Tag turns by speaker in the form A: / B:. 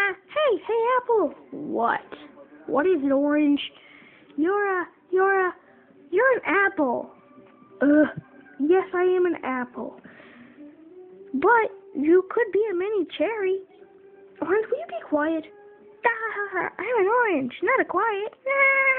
A: Hey, Apple. What? What is it, Orange? You're an apple. Yes, I am an apple. But you could be a mini cherry. Orange, will you be quiet? I'm an orange, not a quiet.